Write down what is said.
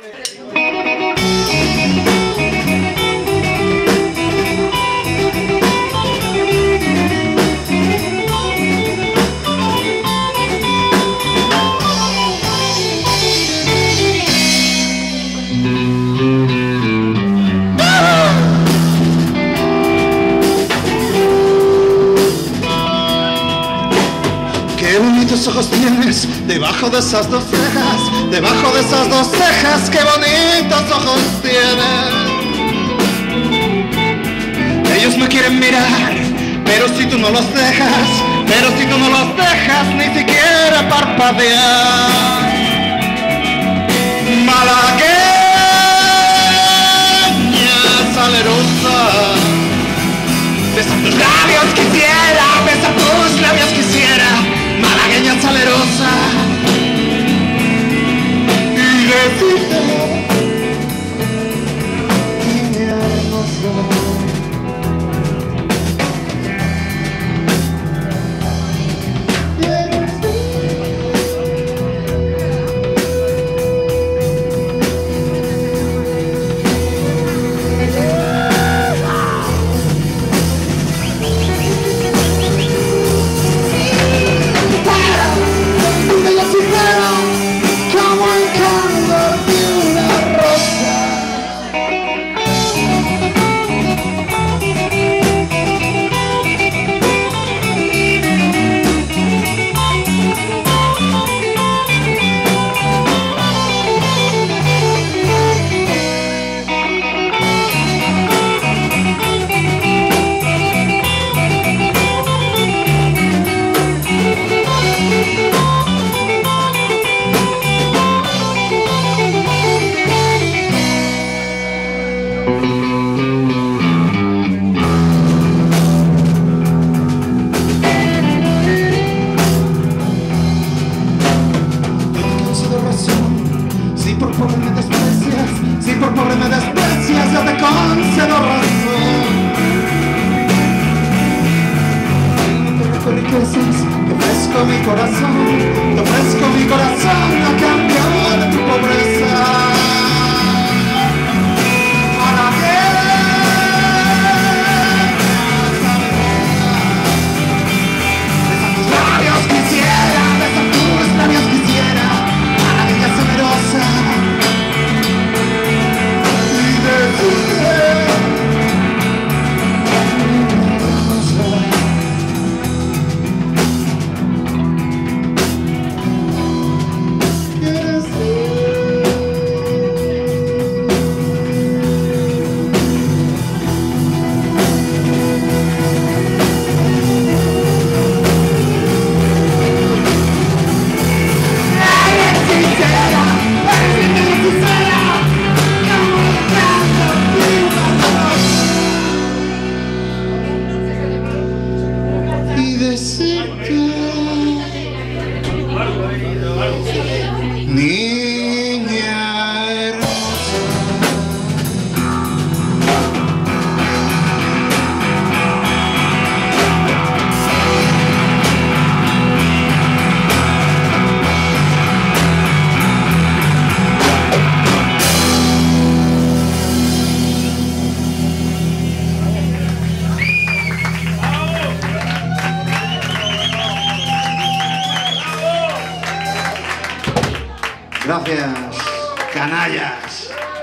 Qué bonitos ojos tienes debajo de esas dos cejas, debajo de esas dos cejas, qué bonitos ojos tienes. Ellos me quieren mirar, pero si tú no los dejas, ni siquiera parpadear. Malagueña salerosa, besa tus labios quisiera, besa tus labios quisiera, malagueña salerosa, y decirte, niña hermosa. Si por pobre me desprecias, yo te concedo razón. No te ofrezco riquezas, te ofrezco mi corazón a cambio de tu pobreza. Besa tus labios quisiera, malagueña salerosa. Niña hermosa. Gracias, canallas.